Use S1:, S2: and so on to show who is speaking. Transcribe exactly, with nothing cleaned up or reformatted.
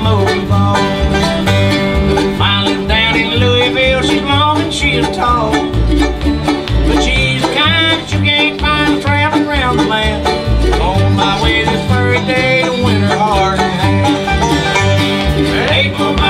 S1: move on. Finally down in Louisville, she's long and she's tall, but she's the kind that you can't find traveling around the land. On my way this very day to win her heart and hand. Ain't no